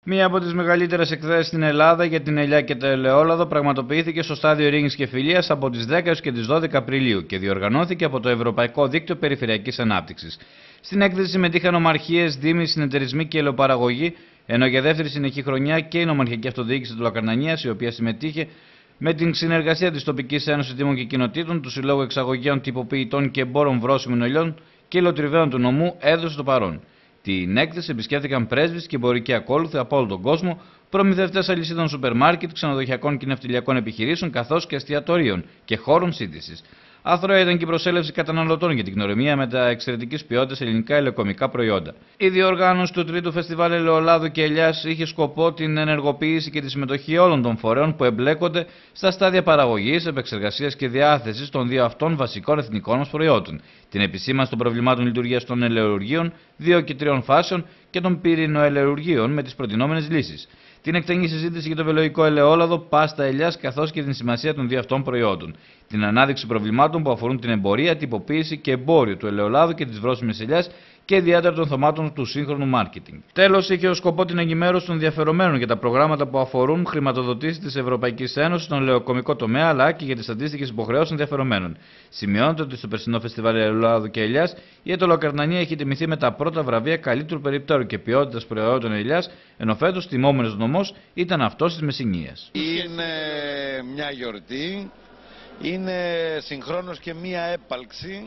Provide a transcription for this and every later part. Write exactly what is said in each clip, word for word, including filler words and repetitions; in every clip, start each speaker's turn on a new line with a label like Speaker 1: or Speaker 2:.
Speaker 1: Μία από τις μεγαλύτερες εκθέσεις στην Ελλάδα για την ελιά και το ελαιόλαδο πραγματοποιήθηκε στο στάδιο Ειρήνης και Φιλίας από τις δέκα έως και τις δώδεκα Απριλίου και διοργανώθηκε από το Ευρωπαϊκό Δίκτυο Περιφερειακής Ανάπτυξης. Στην έκθεση συμμετείχαν ομαρχίες, δήμοι, συνεταιρισμοί και ελαιοπαραγωγοί, ενώ για δεύτερη συνεχή χρονιά και η Νομαρχιακή Αυτοδιοίκηση του Λακαρνανίας, η οποία συμμετείχε με την συνεργασία της Τοπικής Ένωσης Δήμων και Κοινοτήτων, του Συλλόγου Εξαγωγέων Τυποποιητών και Εμπόρων Βρώσιμων Ελιών και Υλοτριβαίων του νομού, έδωσε το παρόν. Την έκθεση επισκέφθηκαν πρέσβεις και εμπορικοί ακόλουθοι από όλο τον κόσμο, προμηθευτές αλυσίδων σούπερ μάρκετ, ξενοδοχειακών και ναυτιλιακών επιχειρήσεων, καθώς και εστιατορίων και χώρων σύντησης. Άθροα ήταν και η προσέλευση καταναλωτών για την γνωριμία με τα εξαιρετικής ποιότητας ελληνικά ελαιοκομικά προϊόντα. Η διοργάνωση του τρίτου Φεστιβάλ Ελαιολάδου και Ελιάς είχε σκοπό την ενεργοποίηση και τη συμμετοχή όλων των φορέων που εμπλέκονται στα στάδια παραγωγής, επεξεργασίας και διάθεσης των δύο αυτών βασικών εθνικών μας προϊόντων. Την επισήμανση των προβλημάτων λειτουργίας των ελαιουργείων, δύο και τριών φάσεων και των πυρηνοελαιουργείων με τις προτινόμενες λύσεις. Την εκτενή συζήτηση για το βιολογικό ελαιόλαδο, πάστα ελιάς καθώς και την σημασία των δύο αυτών προϊόντων. Την ανάδειξη προβλημάτων που αφορούν την εμπορία, τυποποίηση και εμπόριο του ελαιολάδου και της βρώσιμης ελιάς και ιδιαίτερα των θεμάτων του σύγχρονου μάρκετινγκ. Τέλος, είχε ως σκοπό την ενημέρωση των ενδιαφερομένων για τα προγράμματα που αφορούν χρηματοδοτήσεις της Ευρωπαϊκής Ένωσης στον ελαιοκομικό τομέα αλλά και για τις αντίστοιχες υποχρεώσεις ενδιαφερομένων. Σημειώνεται ότι στο περσινό Φεστιβάλ Ελαιολάδου και Ελιάς η Ετωλοκαρνανία έχει τιμηθεί με τα πρώτα βραβεία καλύτερου περιπτώρου και ποιότητας προϊόντων ελιάς, ενώ φέτος τιμόμενος νομός ήταν αυτός της Μεσσηνίας.
Speaker 2: Είναι μια γιορτή, είναι συγχρόνως και μια έπαλξη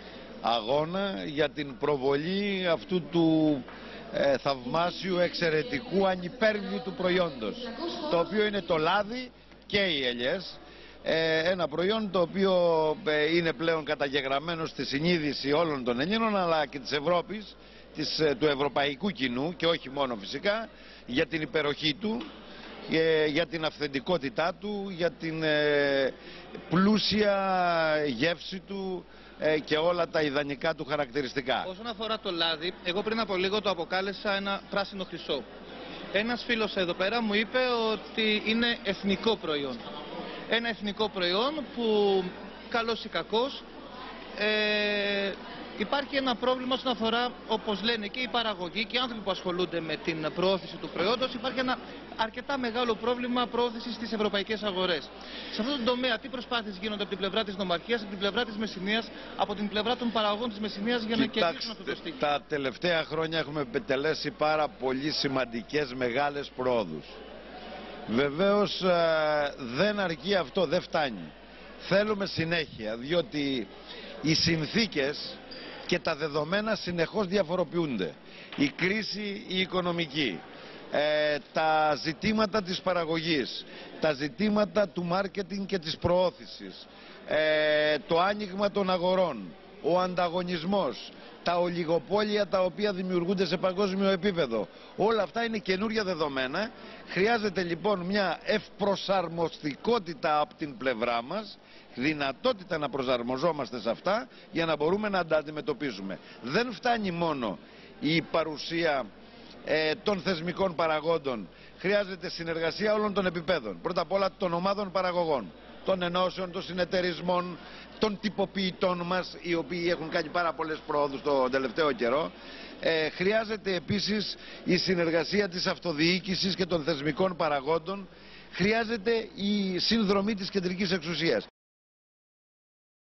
Speaker 2: αγώνα για την προβολή αυτού του ε, θαυμάσιου, εξαιρετικού, ανυπέρβλητου προϊόντος, το οποίο είναι το λάδι και οι ελιές, ε, ένα προϊόν το οποίο ε, είναι πλέον καταγεγραμμένο στη συνείδηση όλων των Ελλήνων αλλά και της Ευρώπης, της, ε, του ευρωπαϊκού κοινού και όχι μόνο φυσικά, για την υπεροχή του, ε, για την αυθεντικότητά του, για την ε, πλούσια γεύση του και όλα τα ιδανικά του χαρακτηριστικά.
Speaker 3: Όσον αφορά το λάδι, εγώ πριν από λίγο το αποκάλεσα ένα πράσινο χρυσό. Ένας φίλος εδώ πέρα μου είπε ότι είναι εθνικό προϊόν. Ένα εθνικό προϊόν που καλός ή κακός ε, υπάρχει ένα πρόβλημα όσον αφορά, όπως λένε και οι παραγωγοί και οι άνθρωποι που ασχολούνται με την προώθηση του προϊόντος, υπάρχει ένα αρκετά μεγάλο πρόβλημα προώθησης στις ευρωπαϊκές αγορές. Σε αυτό το τομέα, τι προσπάθειες γίνονται από την πλευρά της Νομαρχίας, από την πλευρά της Μεσσηνίας, από την πλευρά των παραγωγών της Μεσσηνίας για να κερδίσουν αυτό το στίχημα?
Speaker 2: Τα τελευταία χρόνια έχουμε επιτελέσει πάρα πολύ σημαντικές μεγάλες πρόοδους. Βεβαίως δεν αρκεί αυτό, δεν φτάνει. Θέλουμε συνέχεια, διότι οι συνθήκες και τα δεδομένα συνεχώς διαφοροποιούνται. Η κρίση η οικονομική, ε, τα ζητήματα της παραγωγής, τα ζητήματα του μάρκετινγκ και της προώθησης, ε, το άνοιγμα των αγορών, ο ανταγωνισμός, τα ολιγοπόλια τα οποία δημιουργούνται σε παγκόσμιο επίπεδο. Όλα αυτά είναι καινούρια δεδομένα. Χρειάζεται λοιπόν μια ευπροσαρμοστικότητα από την πλευρά μας, δυνατότητα να προσαρμοζόμαστε σε αυτά για να μπορούμε να τα αντιμετωπίζουμε. Δεν φτάνει μόνο η παρουσία ε, των θεσμικών παραγόντων. Χρειάζεται συνεργασία όλων των επιπέδων. Πρώτα απ' όλα των ομάδων παραγωγών, των ενώσεων, των συνεταιρισμών, των τυποποιητών μας, οι οποίοι έχουν κάνει πάρα πολλές πρόοδους το τελευταίο καιρό. Ε, χρειάζεται επίσης η συνεργασία της αυτοδιοίκησης και των θεσμικών παραγόντων. Χρειάζεται η συνδρομή της κεντρικής εξουσίας.